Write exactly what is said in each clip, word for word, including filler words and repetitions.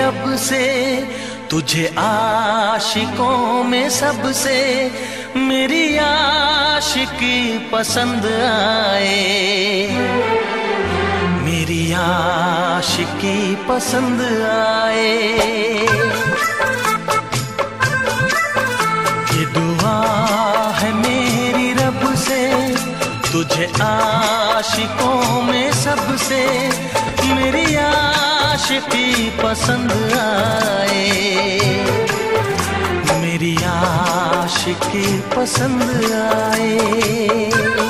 रब से, तुझे आशिकों में सबसे मेरी आशिकी पसंद आए, मेरी आशिकी पसंद आए। ये दुआ है मेरी रब से, तुझे आशिकों में सबसे मेरी आशिकी पसंद आए, मेरी आशिकी पसंद आए।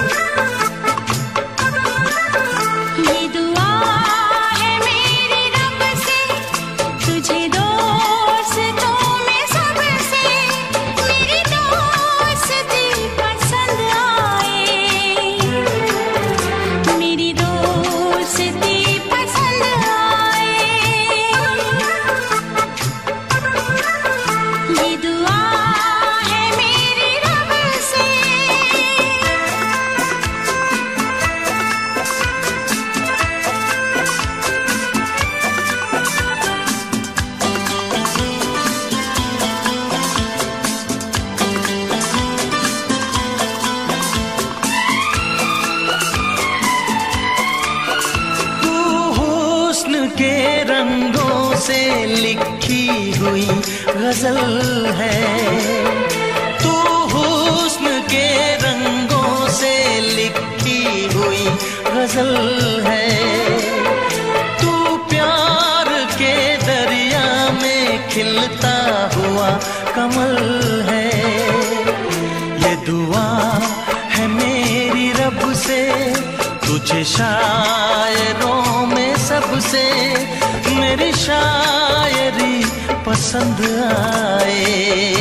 के रंगों से लिखी हुई गजल है, तू हुस्न के रंगों से लिखी हुई गजल है, तू प्यार के दरिया में खिलता हुआ कमल है। ये दुआ है मेरी रब से, तुझे शायरों में सबसे मेरी शायरी पसंद आए,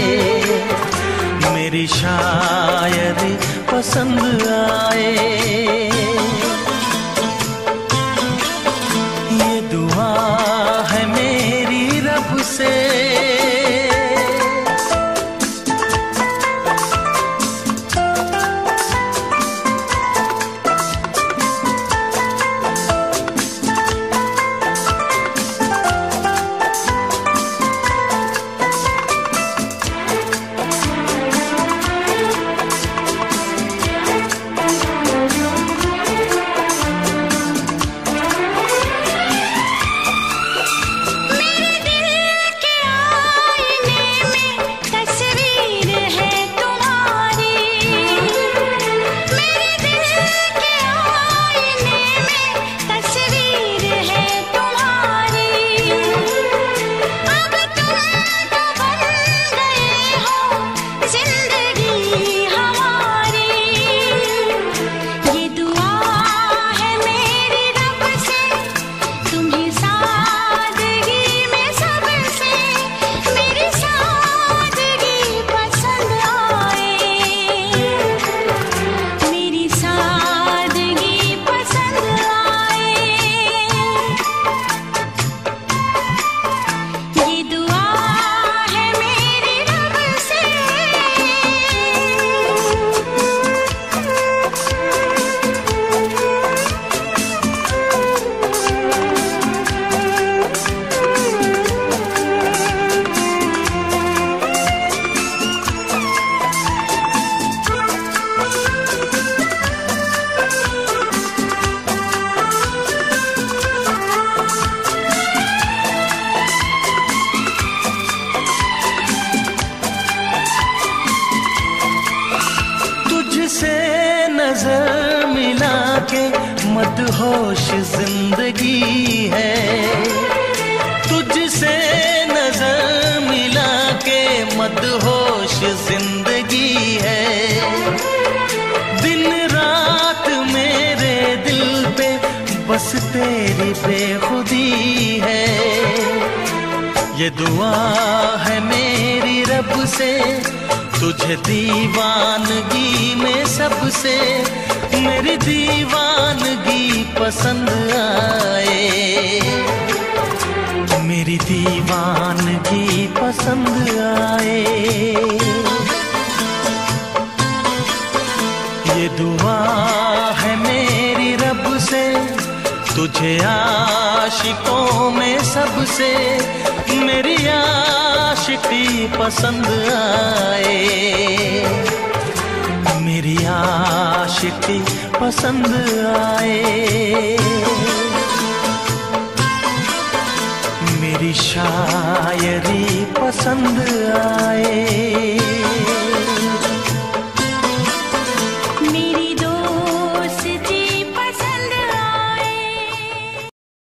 मेरी शायरी पसंद आए। ये दुआ है मेरी रब से। नजर मिला के मदहोश जिंदगी है, तुझसे नजर मिला के मदहोश जिंदगी है। दिन रात मेरे दिल पे बस तेरी बेखुदी है। ये दुआ है मेरी रब से, तुझे दीवानगी में सबसे मेरी दीवानगी पसंद आए, मेरी दीवानगी पसंद आए। ये दुआ है मेरी रब से, तुझे आशिकों में सबसे मेरी आशिकी पसंद आए, मेरी आशिकी पसंद आए, मेरी शायरी पसंद आए।